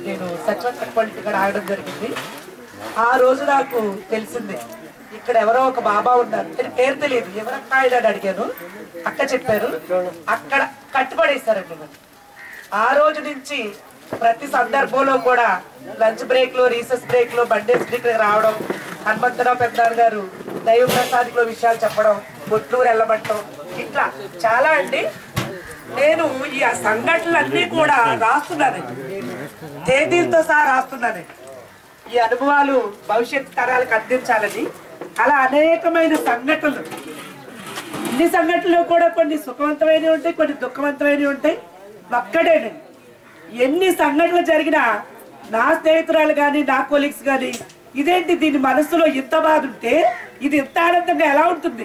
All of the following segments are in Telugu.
నేను సచివత్వ ఇక్కడ ఆడడం జరిగింది. ఆ రోజు నాకు తెలిసింది ఇక్కడ ఎవరో ఒక బాబా ఉన్నారు, పేరు తెలియదు, ఎవరక్క అని అడిగాను. అక్క చెప్పారు, అక్కడ కట్టుబడేశారండి. ఆ రోజు నుంచి ప్రతి సందర్భంలో కూడా లంచ్ బ్రేక్ లో, రీసెస్ బ్రేక్ లో బండేస్ దగ్గర రావడం, హనుమంతరావు పెద్దనాన్న గారు దైవ ప్రసాదిలో విషయాలు చెప్పడం, బొట్లూరు వెళ్ళబట్టడం, ఇట్లా చాలా అండి. నేను ఈ సంఘటనలన్నీ కూడా రాస్తున్నానండి, తేదీలతో సహా రాస్తున్నానండి. ఈ అనుభవాలు భవిష్యత్ తరాలకు అందించాలని. అలా అనేకమైన సంఘటనలు, ఇన్ని సంఘటనలు కూడా కొన్ని సుఖవంతమైనవి ఉంటాయి, కొన్ని దుఃఖవంతమైనవి ఉంటాయి. ఒక్కడేనండి, ఎన్ని సంఘటనలు జరిగినా నా స్నేహితురాలు కానీ నా కొలీగ్స్ కానీ ఇదేంటి దీని మనసులో ఇంత బాధ ఉంటే ఇది ఇంత ఆనందంగా ఎలా ఉంటుంది,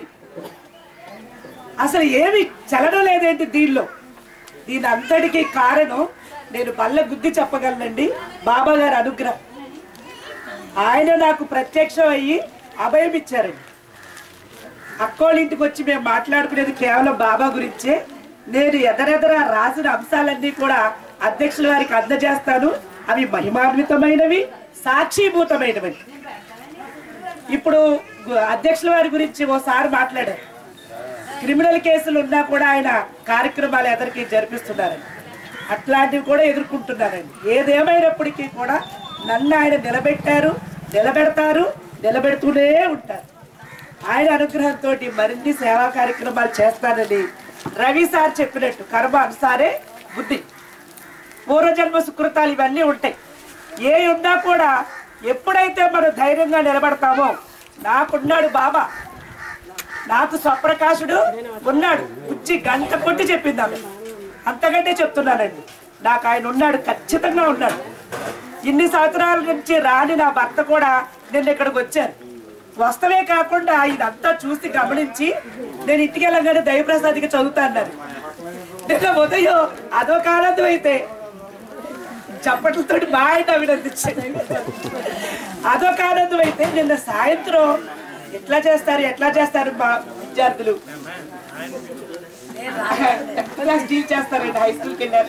అసలు ఏమి చలనం లేదేంటి దీనిలో. దీని అంతటికీ కారణం నేను బల్ల గుద్ది చెప్పగలనండి, బాబా గారి అనుగ్రహం. ఆయన నాకు ప్రత్యక్షం అయ్యి అభయం ఇచ్చారండి. అక్కోళ్ళ ఇంటికి వచ్చి మేము మాట్లాడుకునేది కేవలం బాబా గురించే. నేను ఎదరెదర రాసిన అంశాలన్నీ కూడా అధ్యక్షుల వారికి అందజేస్తాను. అవి మహిమాన్వితమైనవి, సాక్షిభూతమైనవి. ఇప్పుడు అధ్యక్షుల వారి గురించి ఓసారి మాట్లాడారు. క్రిమినల్ కేసులు ఉన్నా కూడా ఆయన కార్యక్రమాలు ఎదరికి జరిపిస్తున్నారండి, అట్లాంటివి కూడా ఎదుర్కొంటున్నారండి. ఏదేమైనప్పటికీ కూడా నన్ను ఆయన నిలబెట్టారు, నిలబెడతారు, నిలబెడుతూనే ఉంటారు. ఆయన అనుగ్రహంతో మరిన్ని సేవా కార్యక్రమాలు చేస్తానని రవి సార్ చెప్పినట్టు కర్మ అనుసారే బుద్ధి, పూర్వజన్మ సుకృతాలు ఇవన్నీ ఉంటాయి. ఏ ఉన్నా కూడా ఎప్పుడైతే మనం ధైర్యంగా నిలబడతామో, నాకున్నాడు బాబా, నాకు స్వప్రకాశుడు ఉన్నాడు, వచ్చి గంట కొట్టి చెప్పింది ఆమె. అంతకంటే చెప్తున్నానండి, నాకు ఆయన ఉన్నాడు, ఖచ్చితంగా ఉన్నాడు. ఇన్ని సంవత్సరాల నుంచి రాని నా భర్త కూడా నేను ఇక్కడికి వచ్చాను. వస్తవే కాకుండా ఇదంతా చూసి గమనించి నేను ఇంటికి వెళ్ళగానే దైవప్రసాదిగా చదువుతాను. నిన్న ఉదయం అదొక ఆనందం అయితే చప్పట్లతో బాగా అభినందించాను. అదొక ఆనందం అయితే నిన్న సాయంత్రం ఎట్లా చేస్తారు మా విద్యార్థులు డీల్ చేస్తారండి. హై స్కూల్కి వెళ్ళారు,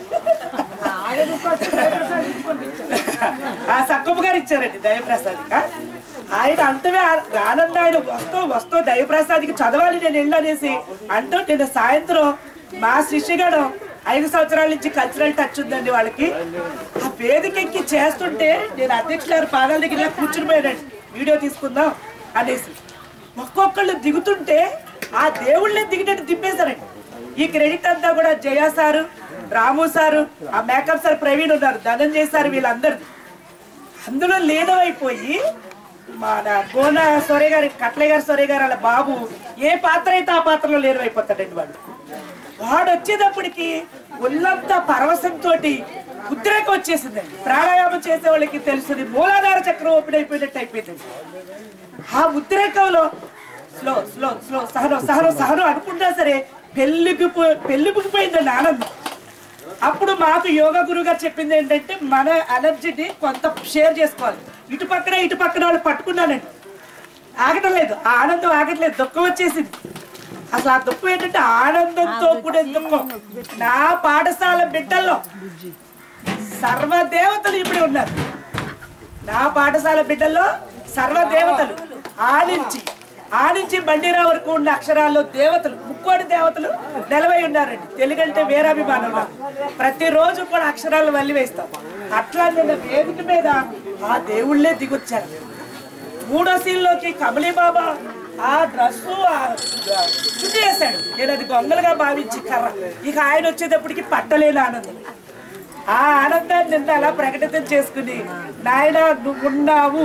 ఆ సక్కమ్మ గారు ఇచ్చారండి దైవప్రసాదిక. ఆయన అంతవే ఆనందం, ఆయన వస్తూ దైవప్రసాదికి చదవాలి నేను వెళ్ళి అనేసి అంటూ నిన్న సాయంత్రం మా శిష్యగడం 5 సంవత్సరాల నుంచి కల్చరల్ టచ్ ఉందండి వాళ్ళకి. ఆ వేదికెక్కి చేస్తుంటే నేను అధ్యక్షుల గారి పాదాల దగ్గర కూర్చుని పోయానండి, వీడియో తీసుకుందాం అనేసి. ఒక్కొక్కళ్ళు దిగుతుంటే ఆ దేవుళ్ళే దిగినట్టు తిప్పేశారండి. ఈ క్రెడిట్ అంతా కూడా జయ సారు, రాము సారు, ఆ మేకప్ సార్ ప్రవీణ్ ఉన్నారు, ధనంజయ్ సార్, వీళ్ళందరిది. అందులో లీనమైపోయి మన కోన సొరే గారి, కట్లయ్య గారు, సొరే గారు వాళ్ళ బాబు ఏ పాత్ర అయితే ఆ పాత్రలో లీనమైపోతాడండి వాడు. వాడు వచ్చేటప్పటికి ఒళ్ళంతా పరవశంతో ఉద్రేకం వచ్చేసిందండి. ప్రాణాయామం చేసే వాళ్ళకి తెలుస్తుంది, మూలాధార చక్రం ఓపెన్ అయిపోయినట్టు అయిపోయిందండి. ఆ ఉద్రేకంలో స్లో స్లో స్లో సహనం సహనం సహనం అనుకుంటా సరే పెళ్ళిపోయిందండి ఆనందం. అప్పుడు మాకు యోగా గురువు గారు చెప్పింది ఏంటంటే మన ఎనర్జీని కొంత షేర్ చేసుకోవాలి. ఇటు పక్కన వాళ్ళు పట్టుకున్నానండి, ఆగటం లేదు, ఆ ఆనందం ఆగట్లేదు, దుఃఖం వచ్చేసింది. అసలు ఆ దుఃఖం ఏంటంటే ఆనందంతో కూడే దుఃఖం. నా పాఠశాల బిడ్డల్లో సర్వదేవతలు ఇప్పుడు ఉన్నారు. నా పాఠశాల బిడ్డల్లో సర్వదేవతలు ఆనించి బండిరా వరకు ఉన్న అక్షరాల్లో దేవతలు, 3 దేవతలు నిలవై ఉన్నారండి. తెలుగంటే వీరాభిమానం. ప్రతిరోజు కూడా అక్షరాలు వల్లి వేస్తాం. అట్లా నిన్న వేదిక మీద ఆ దేవుళ్లే దిగొచ్చారు. 3వ సీన్లోకి కమలీ బాబా ఆ డ్రస్సు చుట్టూ వేశాడు. నేను అది గొంగలుగా భావించి కర్ర. ఇక ఆయన వచ్చేటప్పటికి పట్టలేని ఆనందం. ఆ ఆనందాన్ని నిన్న అలా ప్రకటితం చేసుకుని, నాయన నువ్వున్నావు,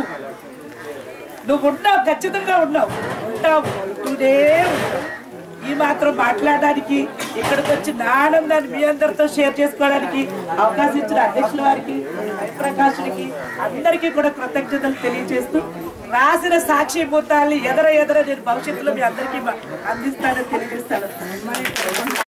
ఖచ్చితంగా ఉంటావు. ఈ మాత్రం మాట్లాడడానికి, ఇక్కడికి వచ్చి నా ఆనందాన్ని మీ అందరితో షేర్ చేసుకోవడానికి అవకాశం ఇచ్చిన అధ్యక్షుల వారికి, ప్రకాశుడికి, అందరికీ కూడా కృతజ్ఞతలు తెలియజేస్తూ, రాసిన సాక్షిభూతాన్ని ఎదర నేను భవిష్యత్తులో మీ అందరికీ అందిస్తానని తెలియజేస్తాను.